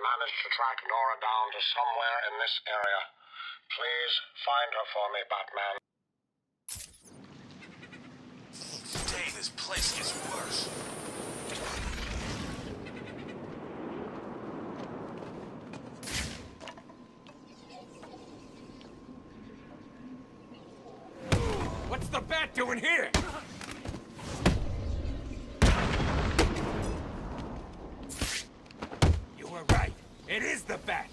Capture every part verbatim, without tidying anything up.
managed to track Nora down to somewhere in this area. Please find her for me, Batman. Dang, this place gets worse. What's the Bat doing here? You were right. It is the Bat.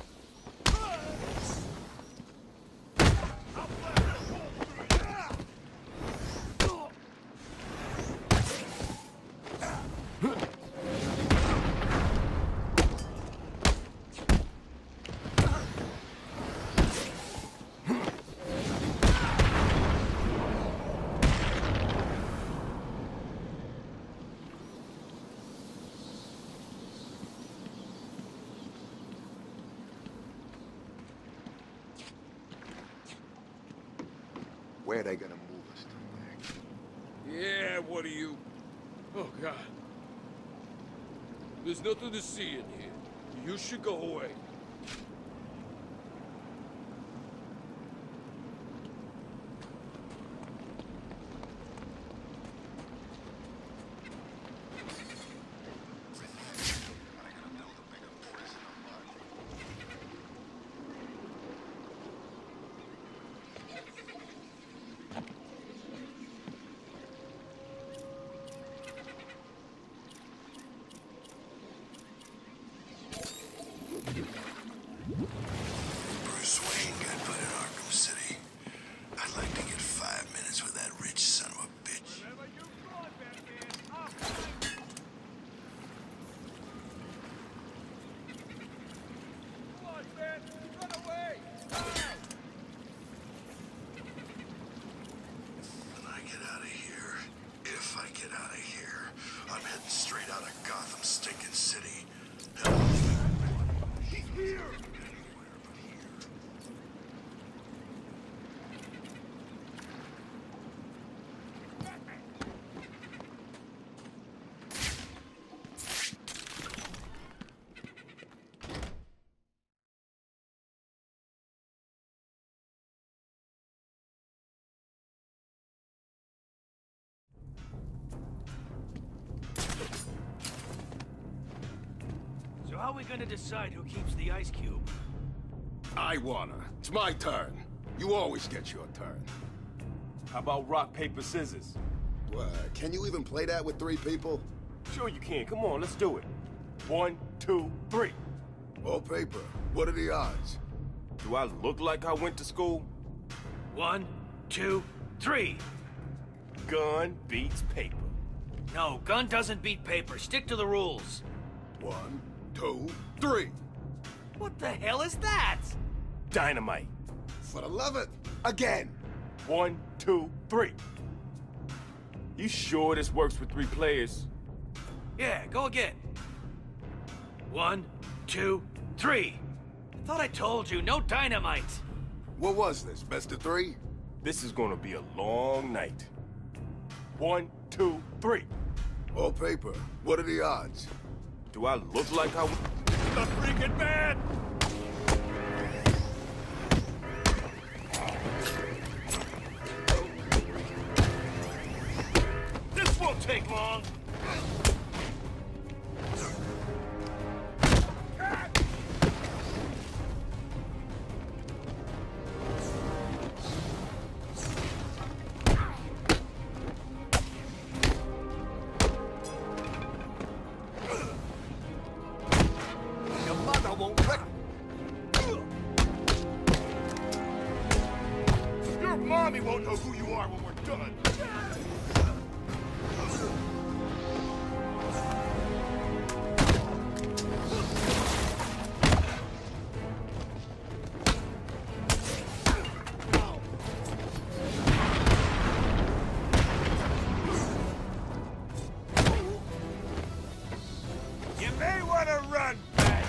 Where are they gonna move us to, Max? Yeah, what are you? Oh, God. There's nothing to see in here. You should go away. Bruce Wayne got put in Arkham City. I'd like to get five minutes with that rich son of a bitch. When I get out of here, if I get out of here, I'm heading straight out of Gotham stinking city. He's here! So how are we gonna decide who keeps the ice cube? I wanna. It's my turn. You always get your turn. How about rock, paper, scissors? What, can you even play that with three people? Sure you can. Come on, let's do it. One, two, three. All paper. What are the odds? Do I look like I went to school? One, two, three. Gun beats paper. No, gun doesn't beat paper. Stick to the rules. One, two, three. What the hell is that? Dynamite. For the love of it. Again. One, two, three. You sure this works with three players? Yeah, go again. One, two, three. I thought I told you, no dynamite. What was this, best of three? This is gonna be a long night. One, two, three. All paper. What are the odds? Do I look like I... The freaking Bat! This won't take long. Your mother won't let... Your mommy won't know who you are when we're done. You may want to run, Bat.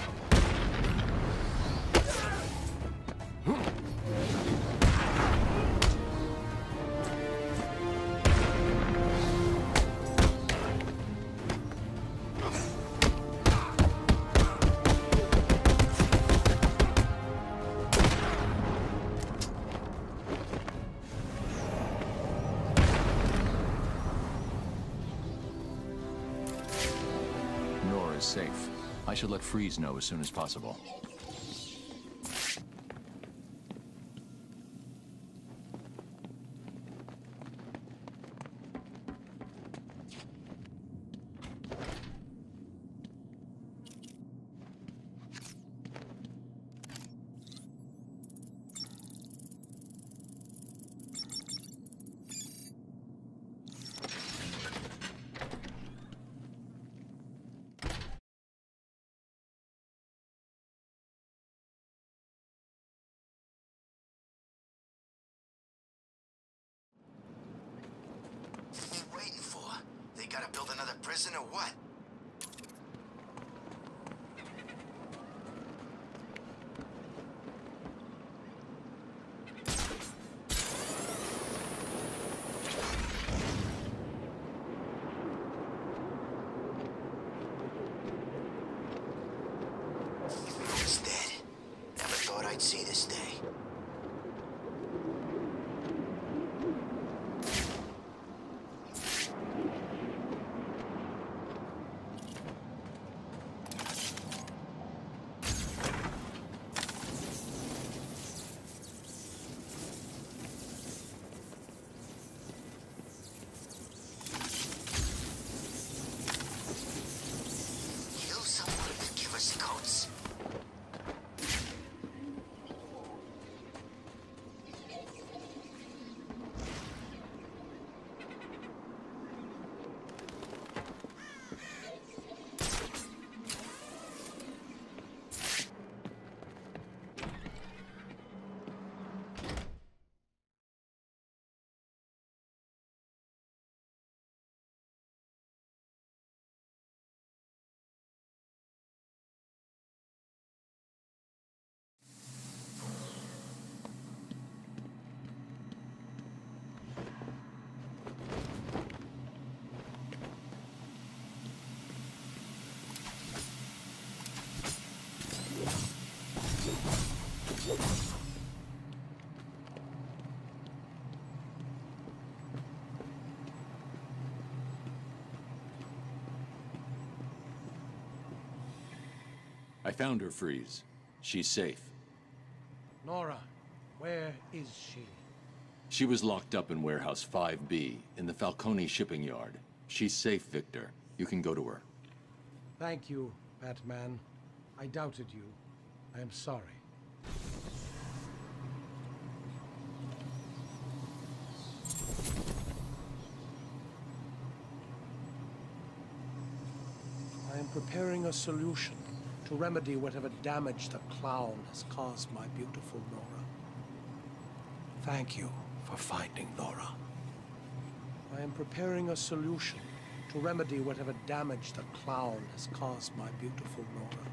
is safe. I should let Freeze know as soon as possible. Gotta build another prison or what? He's dead. Never thought I'd see this day. I found her, Freeze. She's safe. Nora, where is she? She was locked up in Warehouse five B, in the Falcone shipping yard. She's safe, Victor. You can go to her. Thank you, Batman. I doubted you. I am sorry. I am preparing a solution to remedy whatever damage the clown has caused my beautiful Nora. Thank you for finding Nora. I am preparing a solution to remedy whatever damage the clown has caused my beautiful Nora.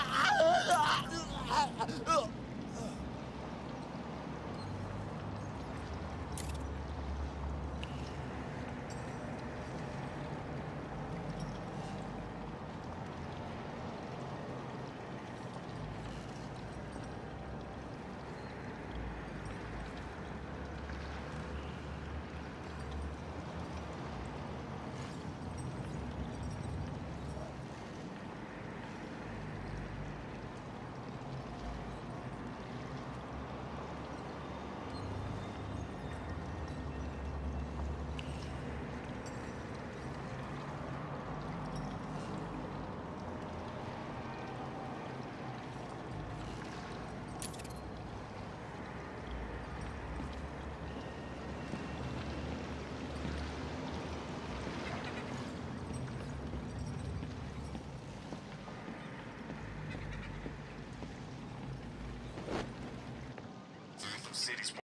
City's